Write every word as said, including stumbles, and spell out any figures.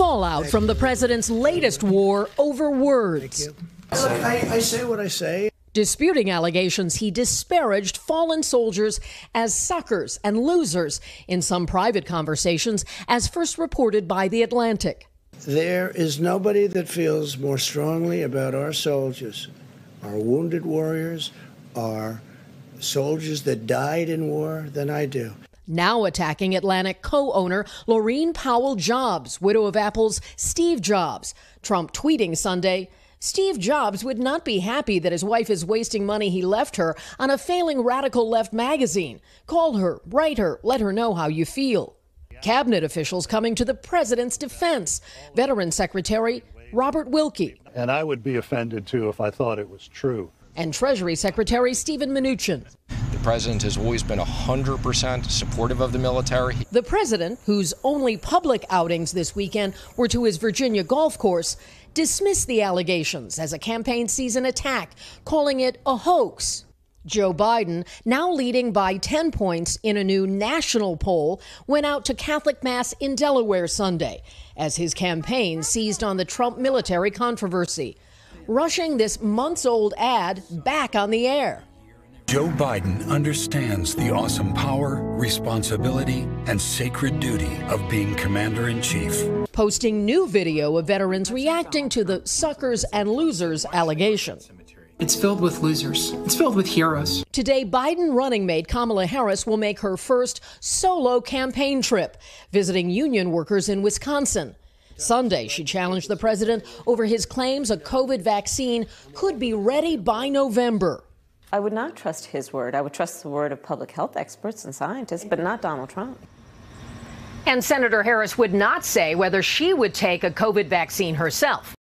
fallout from the president's latest war over words. Look, I, I say what I say. Disputing allegations he disparaged fallen soldiers as suckers and losers in some private conversations, as first reported by The Atlantic. There is nobody that feels more strongly about our soldiers, our wounded warriors, our soldiers that died in war than I do. Now attacking Atlantic co-owner Laurene Powell Jobs, widow of Apple's Steve Jobs. Trump tweeting Sunday, Steve Jobs would not be happy that his wife is wasting money he left her on a failing radical left magazine. Call her, write her, let her know how you feel. Cabinet officials coming to the president's defense. Veteran Secretary Robert Wilkie. And I would be offended, too, if I thought it was true. And Treasury Secretary Steven Mnuchin. The president has always been one hundred percent supportive of the military. The president, whose only public outings this weekend were to his Virginia golf course, dismissed the allegations as a campaign season attack, calling it a hoax. Joe Biden, now leading by ten points in a new national poll, went out to Catholic Mass in Delaware Sunday as his campaign seized on the Trump military controversy, rushing this months-old ad back on the air. Joe Biden understands the awesome power, responsibility, and sacred duty of being commander-in-chief. Posting new video of veterans reacting to the suckers and losers allegation. It's filled with losers. It's filled with heroes. Today, Biden running mate Kamala Harris will make her first solo campaign trip, visiting union workers in Wisconsin. Sunday, she challenged the president over his claims a COVID vaccine could be ready by November. I would not trust his word. I would trust the word of public health experts and scientists, but not Donald Trump. And Senator Harris would not say whether she would take a COVID vaccine herself.